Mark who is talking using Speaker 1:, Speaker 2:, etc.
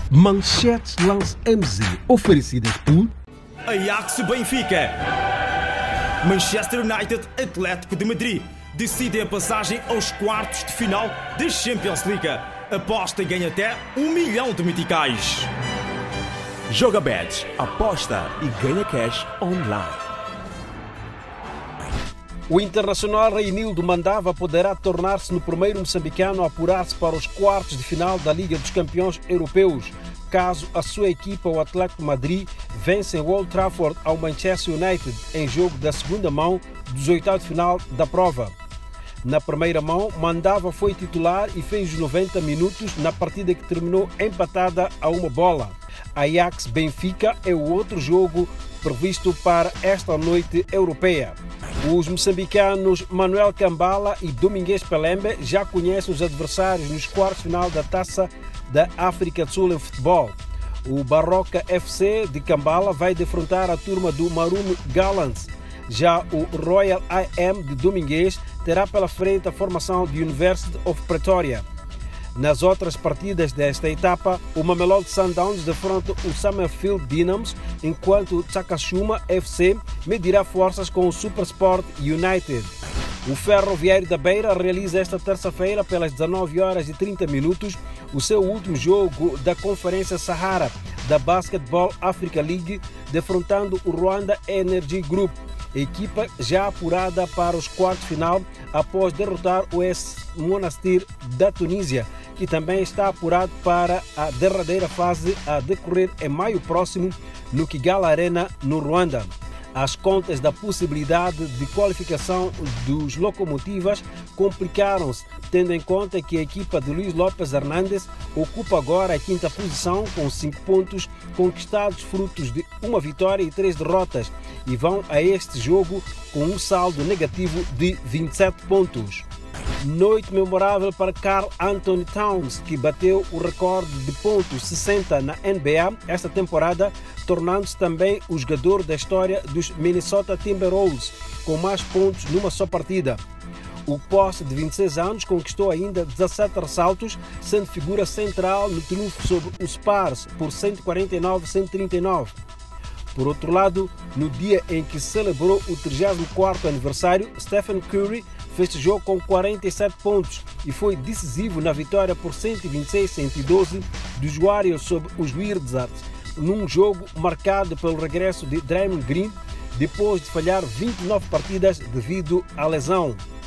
Speaker 1: Manchetes Lance MZ, oferecidas por
Speaker 2: Ajax Benfica, Manchester United, Atlético de Madrid decidem a passagem aos quartos de final da Champions League. Aposta e ganha até 1 milhão de meticais.
Speaker 3: JogaBet, aposta e ganha cash online.
Speaker 1: O internacional Reinildo Mandava poderá tornar-se no primeiro moçambicano a apurar-se para os quartos de final da Liga dos Campeões Europeus, caso a sua equipa, o Atlético de Madrid, vença em Old Trafford ao Manchester United em jogo da segunda mão dos oitavos de final da prova. Na primeira mão, Mandava foi titular e fez os 90 minutos na partida que terminou empatada a uma bola. Ajax Benfica é o outro jogo previsto para esta noite europeia. Os moçambicanos Manuel Cambala e Domingues Pelembe já conhecem os adversários nos quartos de final da Taça da África do Sul em futebol. O Barroca FC de Cambala vai defrontar a turma do Marumo Gallants. Já o Royal IM de Domingues terá pela frente a formação de University of Pretoria. Nas outras partidas desta etapa, o Mamelodi Sundowns defronta o Summerfield Dynamos, enquanto o Takashuma FC medirá forças com o Supersport United. O Ferroviário da Beira realiza esta terça-feira, pelas 19h30, o seu último jogo da Conferência Sahara da Basketball Africa League, defrontando o Rwanda Energy Group, equipa já apurada para os quartos de final após derrotar o AS Monastir da Tunísia, que também está apurado para a derradeira fase a decorrer em maio próximo no Kigali Arena, no Ruanda. As contas da possibilidade de qualificação dos Locomotivas complicaram-se, tendo em conta que a equipa de Luís Lopes Hernandes ocupa agora a quinta posição com 5 pontos conquistados, frutos de uma vitória e 3 derrotas, e vão a este jogo com um saldo negativo de 27 pontos. Noite memorável para Karl Anthony Towns, que bateu o recorde de pontos 60 na NBA esta temporada, tornando-se também o jogador da história dos Minnesota Timberwolves com mais pontos numa só partida. O poste de 26 anos conquistou ainda 17 ressaltos, sendo figura central no triunfo sobre os Spurs por 149-139. Por outro lado, no dia em que celebrou o 34º aniversário, Stephen Curry festejou com 47 pontos e foi decisivo na vitória por 126-112 dos Warriors sobre os Wizards, num jogo marcado pelo regresso de Draymond Green depois de falhar 29 partidas devido à lesão.